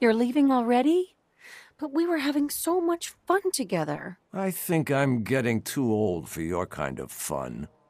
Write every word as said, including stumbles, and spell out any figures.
You're leaving already? But we were having so much fun together. I think I'm getting too old for your kind of fun.